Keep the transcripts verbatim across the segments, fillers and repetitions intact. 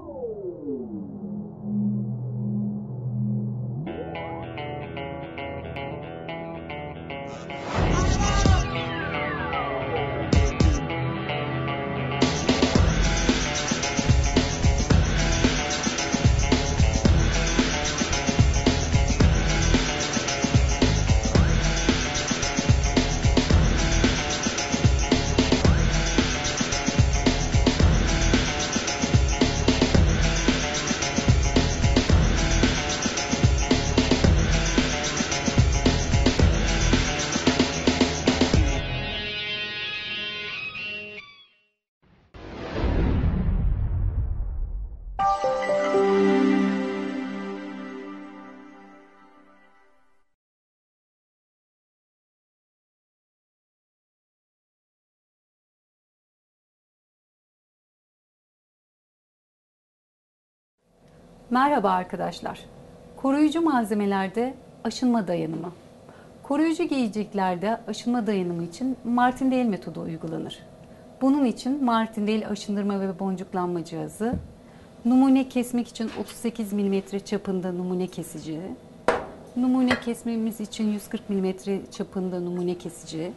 Merhaba arkadaşlar. Koruyucu malzemelerde aşınma dayanımı. Koruyucu giyeceklerde aşınma dayanımı için Martindale metodu uygulanır. Bunun için Martindale aşındırma ve boncuklanma cihazı, numune kesmek için otuz sekiz milimetre çapında numune kesici, numune kesmemiz için yüz kırk milimetre çapında numune kesici,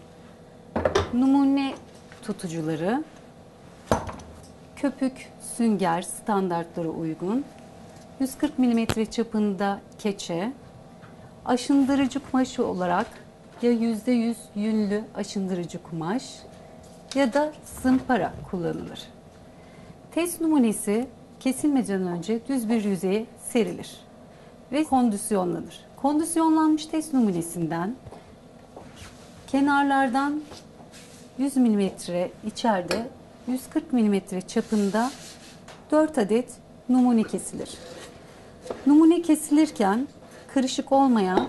numune tutucuları, köpük, sünger standartlara uygun, yüz kırk milimetre çapında keçe, aşındırıcı kumaş olarak ya yüzde yüz yünlü aşındırıcı kumaş ya da zımpara kullanılır. Test numunesi kesilmeden önce düz bir yüzeye serilir ve kondisyonlanır. Kondisyonlanmış test numunesinden kenarlardan yüz milimetre içeride yüz kırk milimetre çapında dört adet numune kesilir. Numune kesilirken kırışık olmayan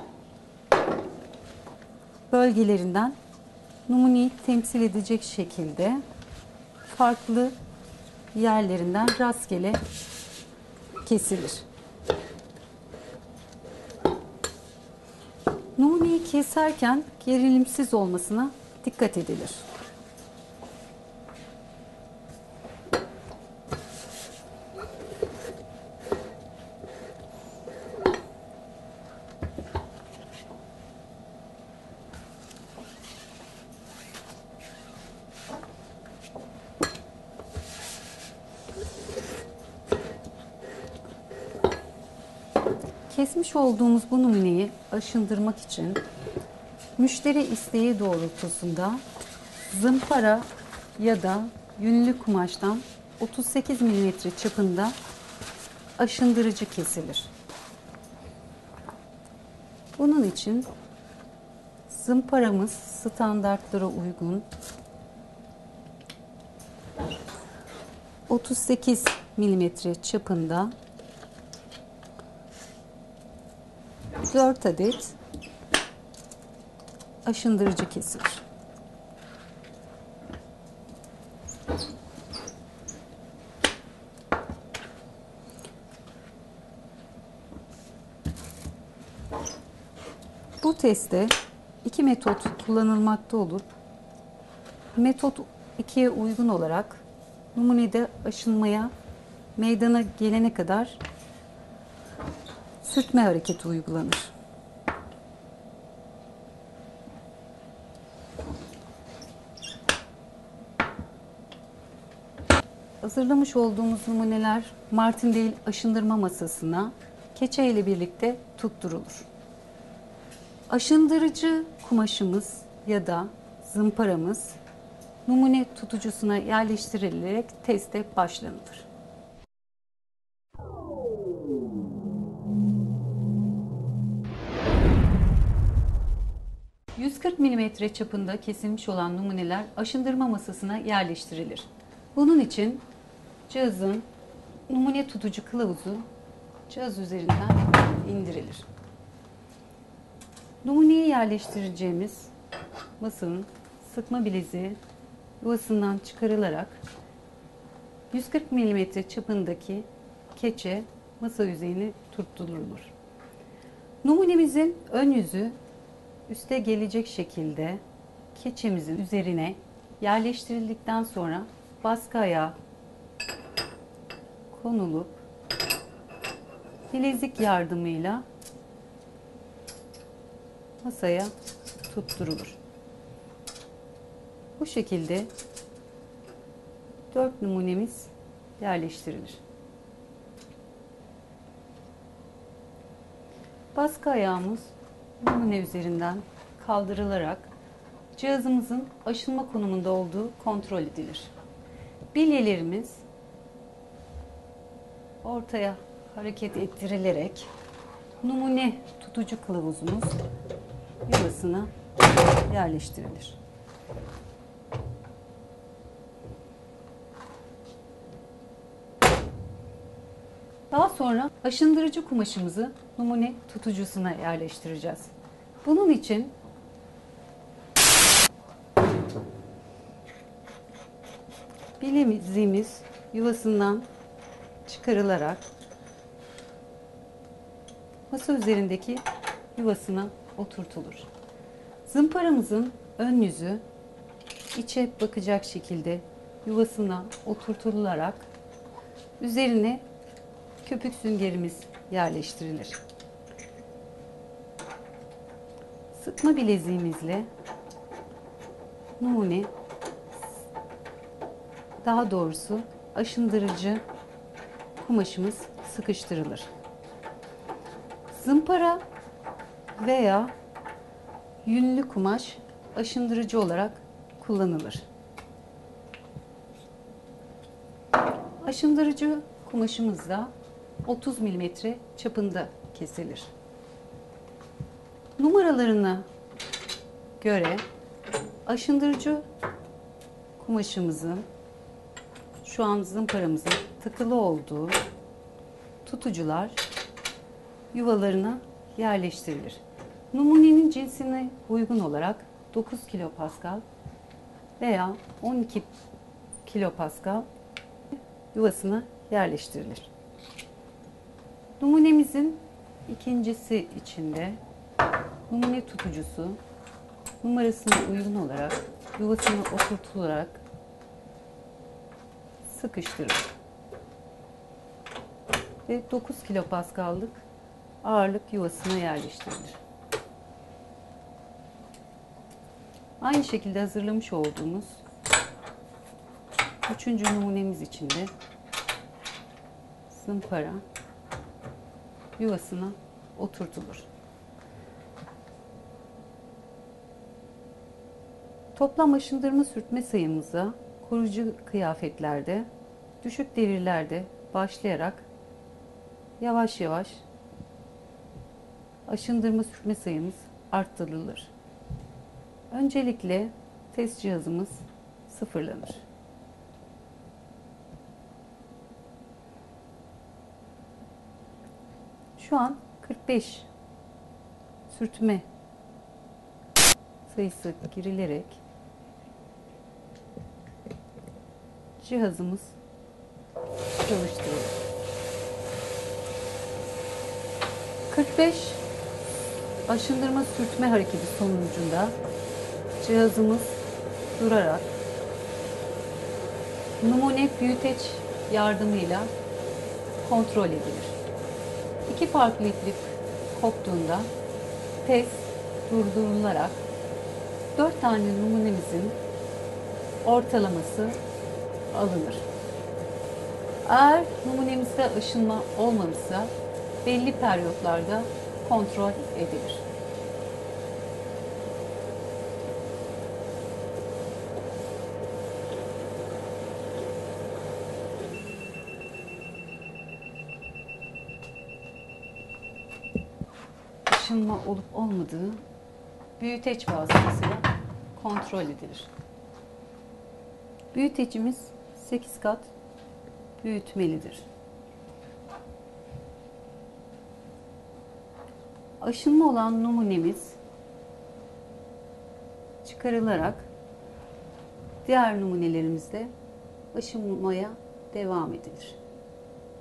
bölgelerinden numuneyi temsil edecek şekilde farklı yerlerinden rastgele kesilir. Numuneyi keserken gerilimsiz olmasına dikkat edilir. Kesmiş olduğumuz bu numuneyi aşındırmak için müşteri isteği doğrultusunda zımpara ya da yünlü kumaştan otuz sekiz milimetre çapında aşındırıcı kesilir. Bunun için zımparamız standartlara uygun otuz sekiz milimetre çapında dört adet aşındırıcı kesilir. Bu testte iki metot kullanılmakta olup metot ikiye uygun olarak numunede aşınmaya meydana gelene kadar sürtme hareketi uygulanır. Hazırlamış olduğumuz numuneler Martindale aşındırma masasına keçe ile birlikte tutturulur. Aşındırıcı kumaşımız ya da zımparamız numune tutucusuna yerleştirilerek teste başlanılır. yüz kırk milimetre çapında kesilmiş olan numuneler aşındırma masasına yerleştirilir. Bunun için cihazın numune tutucu kılavuzu cihaz üzerinden indirilir. Numuneyi yerleştireceğimiz masanın sıkma bileziği yuvasından çıkarılarak yüz kırk milimetre çapındaki keçe masa yüzeyine tutturulur. Numunemizin ön yüzü üste gelecek şekilde keçemizin üzerine yerleştirildikten sonra baskı ayağı konulup bilezik yardımıyla masaya tutturulur. Bu şekilde dört numunemiz yerleştirilir. Baskı ayağımız numune üzerinden kaldırılarak cihazımızın aşınma konumunda olduğu kontrol edilir. Bilyelerimiz ortaya hareket ettirilerek numune tutucu kılavuzumuz yuvasına yerleştirilir. Daha sonra aşındırıcı kumaşımızı numune tutucusuna yerleştireceğiz. Bunun için bileziğimiz yuvasından çıkarılarak masa üzerindeki yuvasına oturtulur. Zımparamızın ön yüzü içe bakacak şekilde yuvasına oturtularak üzerine köpük süngerimiz yerleştirilir. Sıkma bileziğimizle numune, daha doğrusu aşındırıcı kumaşımız sıkıştırılır. Zımpara veya yünlü kumaş aşındırıcı olarak kullanılır. Aşındırıcı kumaşımız da otuz milimetre çapında kesilir. Numaralarına göre aşındırıcı kumaşımızın şu an zımparamızın tıkılı olduğu tutucular yuvalarına yerleştirilir. Numunenin cinsine uygun olarak dokuz kilopascal veya on iki kilopascal yuvasına yerleştirilir. Numunemizin ikincisi içinde numune tutucusu numarasına uygun olarak yuvasına oturtularak sıkıştırılır ve dokuz kilopascal'lık ağırlık yuvasına yerleştirilir. Aynı şekilde hazırlamış olduğumuz üçüncü numunemiz için de zımpara yuvasına oturtulur. Toplam aşındırma sürtme sayımıza koruyucu kıyafetlerde düşük devirlerde başlayarak yavaş yavaş aşındırma sürtme sayımız arttırılır. Öncelikle test cihazımız sıfırlanır. Şu an kırk beş sürtme sayısı girilerek cihazımız çalıştırılır. kırk beş aşındırma sürtme hareketi sonucunda cihazımız durarak numune büyüteç yardımıyla kontrol edilir. İki farklı iplik koptuğunda pes durdurularak dört tane numunemizin ortalaması alınır. Eğer numunemizde aşınma olmamışsa belli periyotlarda kontrol edilir. Aşınma olup olmadığı büyüteç vasıtasıyla kontrol edilir. Büyütecimiz sekiz kat büyütmelidir. Aşınma olan numunemiz çıkarılarak diğer numunelerimizde aşınmaya devam edilir.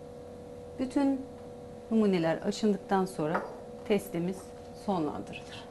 Bütün numuneler aşındıktan sonra testimiz sonlandırılır.